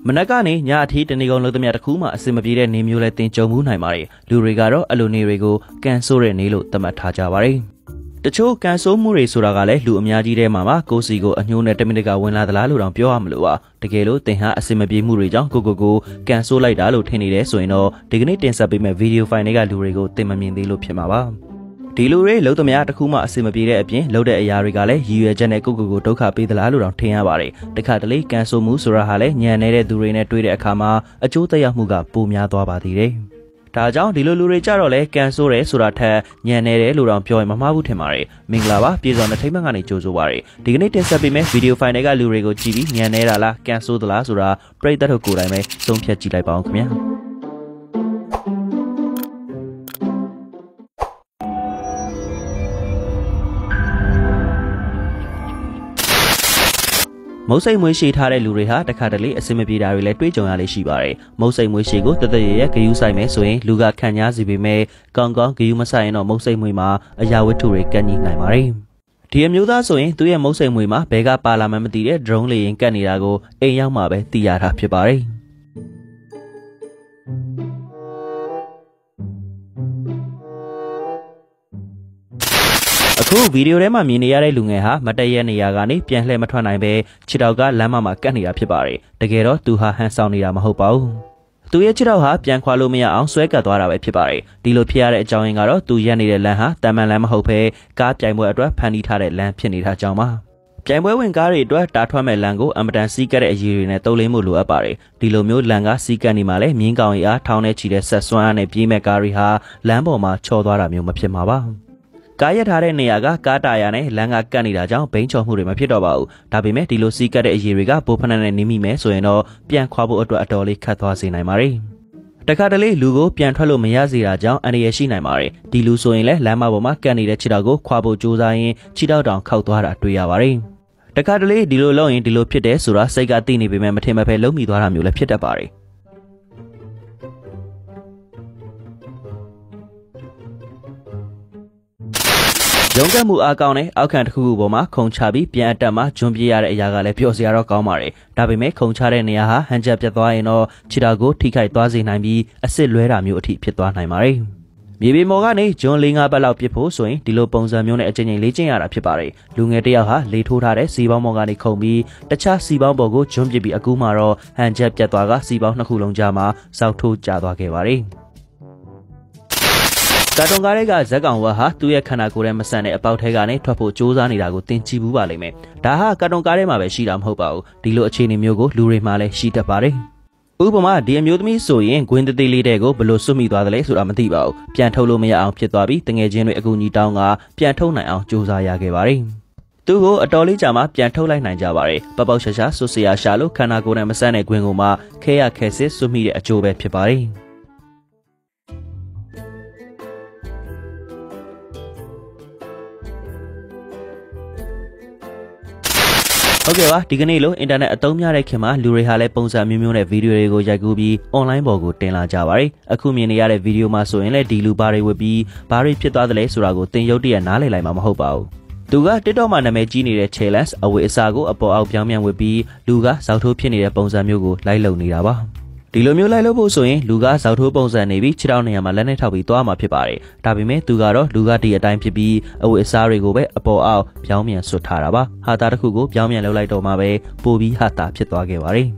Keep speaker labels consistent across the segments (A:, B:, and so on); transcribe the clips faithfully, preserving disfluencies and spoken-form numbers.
A: Managani, Yati, the Nigon Lotamia Kuma, Simabida, Nimule, Jomu Naimari, Lurigaro, Alunirigo, Gansore Nilo, the Matajavari. The Cho Ganso Muri Suragale, Lumiaji de Mama, Gosigo, and Yuna Teminiga, when La Lalu on Pio Amlua, the Gelo, Teha, Simabi Murijan, Gogo, Ganso Laidalo, Tenide, so in all, Dignity and Sabima video finding Lurigo, Temamin de Lupiamava. Dilure, Lotomia, Kuma, Simabida, Loda Yarigale, U. Janeco, Toka, the Lalu on Teavari, the Catali, Ganso Musurahale, Nyanere, Durine, Twide Akama, a Jota Yamuga, Pumia Doabadi. Tajao, Dilure Jarole, Gansore, Surata, Nyanere, Luran Pio, Mamabu Temari, Minglava, Piz on the Tamangani Jozuari. Dignity Sabime, video finding Lurigo G V, Nyanera, La, Ganso de la Sura, pray that Okurame, Son Piachila Baumia. Mosai Mushi Tare Luriha, the Catali, a Simabida electric Jonali Shibari, Mosai Mushigo, the Kayusai Mesue, Luga Kanya Zibime, Gongo, Gayumasai, or Mosai Muima, a Yawaturi, Gani Naimari. T M Uda Soe, two Mosai Muima, Bega Palamamadi, Dronely in Caniago, a young Mabe, Tiara Pibari. Cool video rema miniare lungeha, Mataya Niagani, Pianle Matwanabe, Chidauga, Lama Macania Pibari, the Gero, Tuha, Hansonia Mahopao. Two year Chidauha, Pianqualumia, Answeka, Dora Pibari, Dilo Piare, Joingaro, two Yanni Laha, Taman Lama Hope, Gat Jamua, Panitare, Lamp Pianita Jama. Jamwe when Gary Dwa, Tatwame Lango, Amadan Seeker, a Jirina, Tolemulu Abari, Dilo Mu Langa, Sika Nimale, Mingauia, Town Chide, Saswan, a Pime Gariha, Lamboma, Chodora Muma Pimava. Kaya Tare Niaga, Katayane, Langa Canida, Bench of Murima Pitobao, Tabime, Dilo Sika, Ejiriga, Popan and Nimi, so no, Pian Quabo Atoli, Katwasi Naimari. The Catale, Lugo, Piantalo Miyazi Raja, and Yeshi Naimari, Dilu Soile, Lama Boma, Canida Chidago, Quabo Josai, Chidao down, Kautuara, Tuyavari. The Catale, Dilo Loin, Dilo Pite, Sura, Segatini, remember Temapelo, Midoramula Pitabari. Jonga mu akane, Alcan Huboma, Conchabi, Piantama, Jumbia Yagale, Piosiaro Comare, Tabime, Conchare Niaha, Hanja Piatuano, Chidago, Tika Twazi Nami, a Silvera Muti Pitua Naimari. Maybe Mogani, John Linga Balau Pipo, Swing, Dilo Ponza Mune, a Jenny Legion at Pipari, Lungetiaha, Late Hutare, Siba Mogani Kombi, the Cha Siba Bogo, Jumjibi Agumaro, Hanja Piatuaga, Siba Nakulong Jama, South to Jadwakevari. Katongarega Zaganwaha, two year Kanakure Masane about Hegane, Topo Josani Dago, Tinchibu Balime. Daha Katongarema Shidam Hopao, Dilo Chini Mugo, Lure Male, Shita Pare. Ubama, dear Mudmi, so yen, Gwenda de Lidego, below Sumi Dale, Suramatibo, Piantolo Mea out Pietabi, Tangajin Aguni Danga, Piantona out Josaya Gavari. Tugo, a dolly jama, Piantola Nanjavari, Babo Shasha, Sosia Shalo, Kanagore Masane Gwinguma, Kea Cases, Sumi a Jobe Pipari. Okay, wa Tiganilo, Internet Atomia Kema, Lurihale Ponza Mimune video ego Jagubi, online bogo, Tela Javari, Akuminia video maso in a Dilu Bari would be Bari Pietadale Surago, Tenyodi and Nale like Mama Hopao. Duga, Tidomana Megini Chelas, away Sago, upon Alpiamian would be Luga, South Piania Ponza Mugo, Lilo Niraba. Dilomio Lilo Soin, Luga, South Ponza Navy, Chirania Malene Tabi Toama Pipari, Tabime, Tugaro, Luga Dia Time Pibi, away Sari Gobe, upon Al, Piamian Sotaraba, Hatarakugo, Piamian Lolaito Mabe, Bobi Hata Pietwagevari.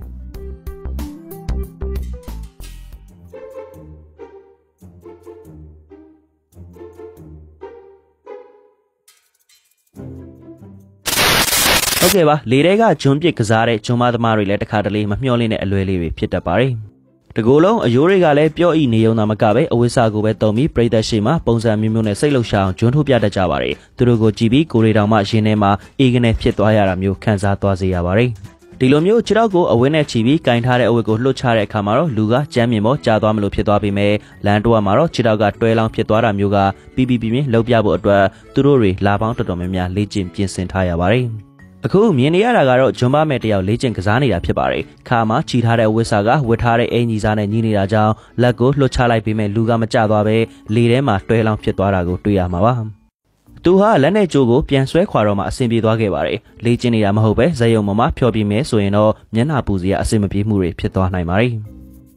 A: Okay, ba, Lirega, Jumpi Kazare, Jumad Mari, let a Cadali, Mamiolin, and Lily, Pietapari. The Golo, a Yurigale, Pio E. Neo Namakabe, Owisago Betomi, Preda Shima, Ponza Mimune Salo Shao, Junhupia de Javari, Turugo G B, Kuridama, Jinema, Igene Pietwayaramu, Kanza Twaziavari. Dilomio Chirago, a winner Chibi, Kaintare Owego Luchare Camaro, Luga, Jamimo, Jadamlo Pietwabime, Landua Maro, Chiraga, Tuelang Pietwara Muga, B B B, Lobiabo, Tururi, Labang to Domimia, Legion, Piensen Tayavari. Aku Minia Garo, Jumba Metia, Legion Kazani, Pipari, Kama, Chitare Wisaga, Witare, Enizana, Nini Raja, Lago, Luchala Pime, Luga Machadabe, Lirema, Tuelang Pietwarago, Tuyamawa. သူဟာလက်နဲ့ကြိုးကိုပြန်ဆွဲခွာတော့မှအဆင်ပြေသွားခဲ့ပါတယ်။လေ့ကျင့်နေတာမဟုတ်ပဲဇက်ရုံပေါ်မှာဖျော်ပြမယ်ဆိုရင်တော့မျက်နှာပူစရာအဆင်မပြေမှုတွေဖြစ်သွားနိုင်ပါတယ်။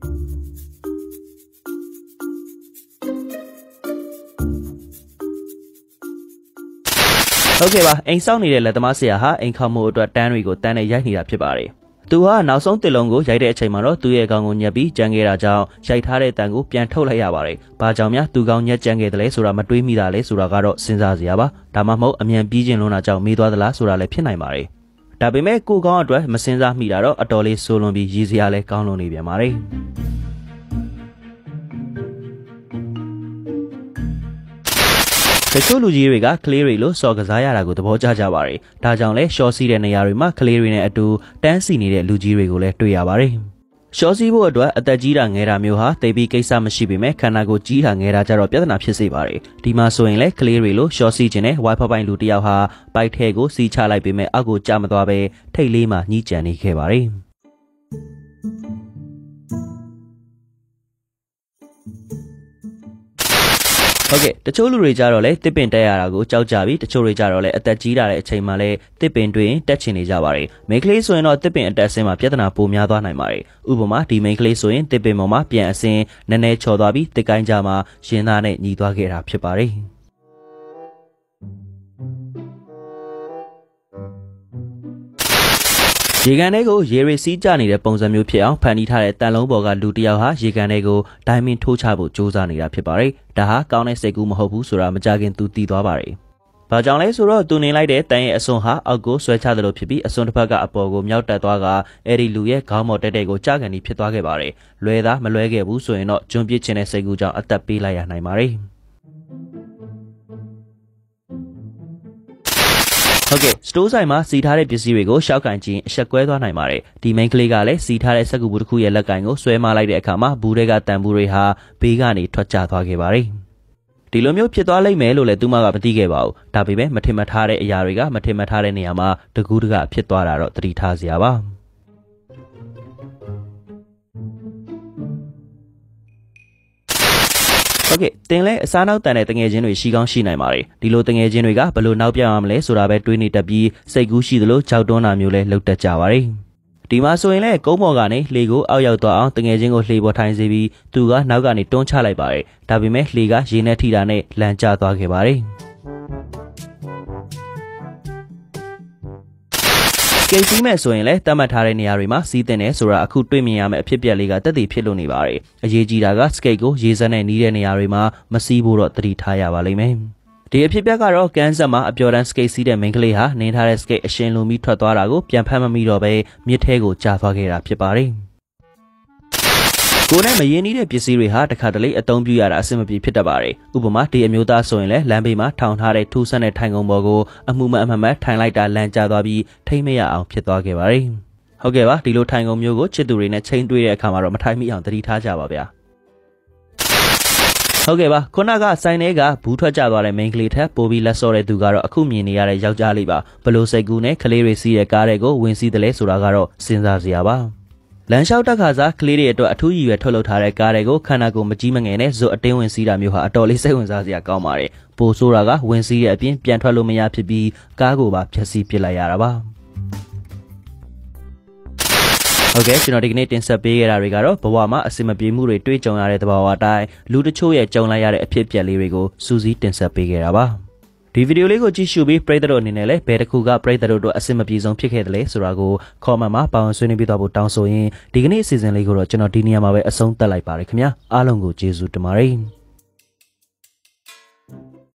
A: ဟုတ်ကဲ့ပါအိမ်ဆောက်နေတဲ့လက်သမားဆရာဟာအိမ်ခေါမှုအတွက်တန်းတွေကိုတန်းနဲ့ရိုက်နေတာဖြစ်ပါတယ်။သူဟာနောက်ဆုံးတစ်လုံးကိုရိုက်တဲ့အချိန်မှာတော့သူ့ရဲ့ခေါင်းကိုညက်ပြီးကြမ်းခဲ့တာကြောင့်ရိုက်ထားတဲ့တန်ကိုပြန်ထုတ်လိုက်ရပါတယ်။ဘာကြောင့်များသူကောင်းညက်ကြမ်းခဲ့တယ်လဲဆိုတာမတွေးမိတာလဲဆိုတာကတော့စဉ်းစားစရာပါ။ဒါမှမဟုတ်အမြန်ပြီးခြင်းလုံးတာကြောင့်မေးသွားသလားဆိုတာလည်းဖြစ်နိုင်ပါတယ်။ဒါပေမဲ့ကိုကောင်းအတွက်မစဉ်းစားမိတာတော့အတော်လေးဆိုးလွန်ပြီးရည်စရာလည်းကောင်းလွန်နေပြန်ပါတယ်။တချို့လူကြီးတွေကကလေးတွေလို့စော်ကစားရတာကိုသဘောကျကြပါတယ်။ဒါကြောင့်လဲရှော့စီးတဲ့နေရာတွေမှာကလေးတွေနဲ့အတူတန်းစီနေတဲ့လူကြီးတွေကိုလည်းတွေ့ရပါတယ်။ရှော့စီးဖို့အတွက်အသက်ကြီးတာငယ်တာမျိုးဟာသိပြီးကိစ္စမရှိပေမဲ့ခန္ဓာကိုယ်ကြီးတာငယ်တာကြတော့ပြဿနာဖြစ်စေပါတယ်။ဒီမှာဆိုရင်လဲကလေးတွေလို့ရှော့စီးခြင်းနဲ့ Wi-Fi ပိုင်းလူတစ်ယောက်ဟာပိုက်ထဲကိုစီးချလိုက်ပေမဲ့အောက်ကိုကျမသွားပဲထိတ်လေးမှညှိကြံနေခဲ့ပါတယ်။ဟုတ်ကဲ့တချို့လူတွေကြတော့လေတစ်ပင်တက်ရတာကိုကြောက်ကြပြီးတချို့တွေကြတော့လေအသက်ကြီးလာတဲ့အချိန်မှာလေတစ်ပင်တွင်တက်ချင်နေကြပါတယ်မိန်းကလေးဆိုရင်တော့တစ်ပင်အတက်ဆင်းမှာပြဿနာပိုများသွားနိုင်ပါတယ်ဥပမာဒီမိန်းကလေးဆိုရင်တစ်ပင်ပေါ်မှာပြန်အဆင်းနည်းနည်းချော်သွားပြီးတစ်ကိုင်းကြမှာရင်သားနဲ့ညီသွားခဲ့တာဖြစ်ပါတယ်ရေကန်တွေကိုရေရီစီးကျနေတဲ့ပုံစံမျိုးဖြစ်အောင်ဖန်တီးထားတဲ့တန်လုံးပေါ်ကလူတစ်ယောက်ဟာရေကန်တွေကိုဒိုင်းမင်းထိုးချဖို့ကြိုးစားနေတာဖြစ်ပါတယ်။ဒါဟာကောင်းတဲ့စိတ်ကူးမဟုတ်ဘူးဆိုတာမကြခင်သူသိသွားပါတယ်။ဘာကြောင့်လဲဆိုတော့သူနေလိုက်တဲ့တန်ရဲ့အစွန်ဟာအောက်ကိုဆွဲချသလိုဖြစ်ပြီးအစွန်တစ်ဖက်ကအပေါ်ကိုမြောက်တက်သွားကအဲ့ဒီလူရဲ့ခေါင်းပေါ်တက်တဲ့ကိုကြာကန်ပြီးဖြစ်သွားခဲ့ပါတယ်။လွဲသားမလွဲခဲ့ဘူးဆိုရင်တော့ကျွန်းပစ်ခြင်းတဲ့စိတ်ကူးကြောင့်အသက်ပေးလိုက်ရနိုင်ပါတယ်။ဟုတ်ကဲ့စတိုးဆိုင်မှာစီထားတဲ့ပစ္စည်းတွေကိုရှောက်ကင်ကြည့်အဆက်ကွဲသွားနိုင်ပါတယ်ဒီမိန်းကလေးကလည်းစီထားတဲ့စက်ကူဘူးတစ်ခုရဲ့လက်ကင်ကိုဆွဲမလိုက်တဲ့အခါမှာဘူးတွေကတန်ဘူးတွေဟာဘေးကနေထွက်ကျသွားခဲ့ပါတယ်ဒီလိုမျိုးဖြစ်သွားလိမ့်မယ်လို့လည်းသူမကမသိခဲ့ပါဘူးဒါပေမဲ့မထင်မှတ်ထားတဲ့အရာတွေကမထင်မှတ်ထားတဲ့နေရာမှာတကူးတကဖြစ်သွားတာတော့သတိထားစရာပါဟုတ်ကဲ့တင်လဲအစားနောက်တန်တဲ့တငယ်ချင်းတွေရှိကောင်းရှိနိုင်ပါတယ်ဒီလိုတငယ်ချင်းတွေကဘယ်လိုနောက်ပြောင်းရမလဲဆိုတာပဲတွေးနေတတ်ပြီးစိတ်ကူးရှိသလိုကြောက်တွန်းတာမျိုးလဲလှုပ်တတ်ကြပါတယ်ဒီမှာဆိုရင်လဲကုန်းပေါ်ကနေလှေကိုအောက်ရောက်သွားအောင်တငယ်ချင်းကိုလှေပေါ်ထိုင်စေပြီးသူကနောက်ကနေတွန်းချလိုက်ပါတယ်ဒါပေမဲ့လှေကရေနဲ့ထိတာနဲ့လန်ကျသွားခဲ့ပါတယ်ကိစီးမဲ့ဆိုရင်လည်းတတ်မှတ်ထားတဲ့နေရာတွေမှာစီးတင်တယ်ဆိုတာအခုတွေ့မြင်ရမယ့်အဖြစ်ပြက်လေးကတက်တည်ဖြစ်လို့နေပါတယ်အရေးကြီးတာကစကိတ်ကိုရေစက်နဲ့နီးတဲ့နေရာတွေမှာမစီးဖို့တော့သတိထားရပါလိမ့်မယ်ဒီအဖြစ်ပြက်ကတော့ကန်းဆက်မှာအပျော်တမ်းစကိတ်စီးတဲ့မိန်းကလေးဟာနင်းထားတဲ့စကိတ်အရှင်လူမီထွက်သွားတာကိုပြန်ဖမ်းမမိတော့ပဲမြစ်ထဲကိုကျသွားခဲ့တာဖြစ်ပါတယ်ကိုယ်နဲ့မရင်းနှီးတဲ့ပစ္စည်းတွေဟာတခါတလေအသုံးပြုရတာအဆင်မပြေဖြစ်တတ်ပါတယ်ဥပမာဒီအမျိုးသားဆိုရင်လည်းလမ်းဘေးမှာထောင်ထားတဲ့ထူးဆန်းတဲ့ထိုင်ကုန်ပေါ်ကိုအမှုမအမှန်မှန်ထိုင်လိုက်တာလန်ကျသွားပြီးထိမ့်မရအောင်ဖြစ်သွားခဲ့ပါတယ်ဟုတ်ကဲ့ပါဒီလိုထိုင်ကုန်မျိုးကိုချစ်သူတွေနဲ့ချိန်တွေးတဲ့အခါမှာတော့မထိုင်မိအောင်သတိထားကြပါဗျာဟုတ်ကဲ့ပါခုနကဆိုင်ထဲကဘူးထွက်ကျသွားတဲ့မိန်းကလေးထက်ပိုပြီးလက်စော့တဲ့သူကတော့အခုမြင်နေရတဲ့ယောက်ျားလေးပါဘလို့စိတ်ကူးနဲ့ကလေးတွေစီးတဲ့ကားတွေကိုဝင်စီးတယ်လဲဆိုတာကတော့စဉ်းစားစရာပါလမ်းလျှောက်တက်ခါစားကလေးတွေအတွက်အထူးရည်ရွယ်ထုတ်လုပ်ထားတဲ့ကားတွေကိုခန္ဓာကိုယ်မကြီးမငယ်နဲ့ဇွတ်အတင်းဝင်စီးတာမျိုးဟာအတော်လေးစိတ်ဝင်စားစရာကောင်းပါတယ်ပိုဆိုးတာကဝင်စီးတဲ့အပြင်ပြန်ထွက်လို့မရဖြစ်ပြီးကားကိုပါဖျက်ဆီးပစ်လိုက်ရတာပါဟုတ်ကဲ့ကျွန်တော်ဒီကနေ့တင်ဆက်ပေးခဲ့တာတွေကတော့ဘဝမှာအဆင်မပြေမှုတွေတွေ့ကြုံရတဲ့သဘာဝအတိုင်းလူတချို့ရဲ့ကြုံလိုက်ရတဲ့အဖြစ်အပျက်လေးတွေကိုစူးစီးတင်ဆက်ပေးခဲ့တာပါဒီဗီဒီယိုလေးကိုကြည့်ရှုပြီးပရိသတ်တို့အနေနဲ့လည်းဘယ်တစ်ခုကပရိသတ်တို့အတွက်အဆင်မပြေဆုံးဖြစ်ခဲ့တယ်လဲဆိုတာကို comment မှာပါဝင်ဆွေးနွေးပြသွားဖို့တောင်းဆိုရင်ဒီကနေ့အစီအစဉ်လေးကိုတော့ကျွန်တော်ဒီနေရာမှာပဲအဆုံးသတ်လိုက်ပါရခင်ဗျာအားလုံးကိုကျေးဇူးတင်ပါတယ်